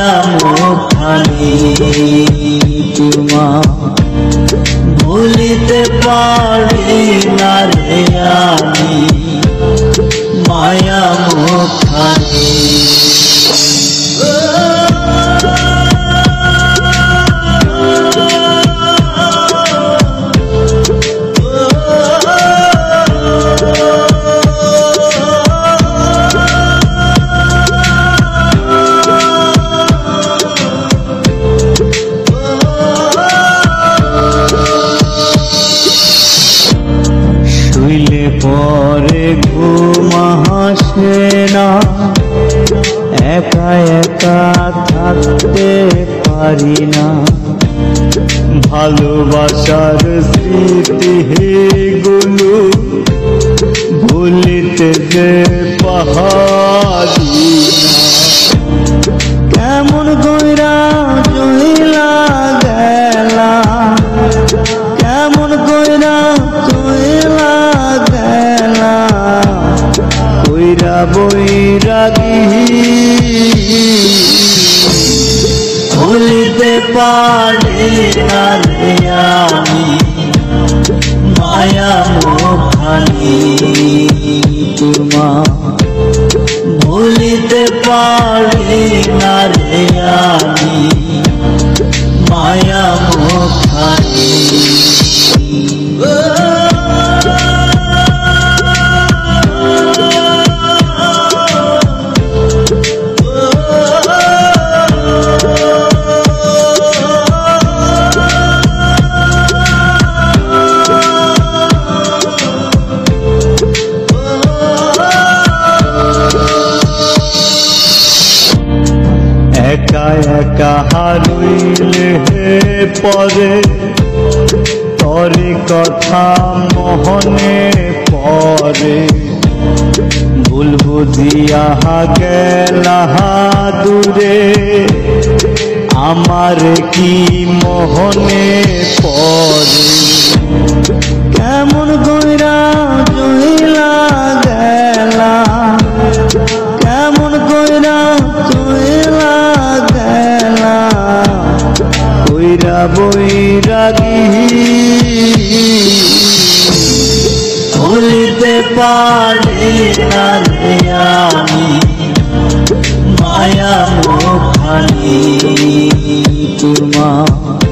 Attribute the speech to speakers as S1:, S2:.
S1: মুখানি তোমার ভুলিতে পারি না রে আমি মায়া মুখানি। শুইলে পরে ঘুম আসে না, একা একা থাকতে পারি না, ভালোবাসার স্মৃতিগুলো ভুলিতে যে পাহাড়ি না। কেমন কইরা চইলা গেলা, কেমন কইরা চইলা গেলা, কইরা বৈরাগী ভুলিতে পারি না রে আমি মায়া মুখানি তোমার ভুলিতে পারি না রে আমি মায়া মুখানি। একা একা হারইলে পরে তরি কথা মহনে পরে, ভুল বুঝিয়া গেলা দূরে আমার কি মহনে পরে। কেমন কইরা চইলা গেলা, কেমন কইরা চইলা গেলা, কইরা বৈরাগী ভুলিতে পারি না রে আমি মায়া মুখানি তোমার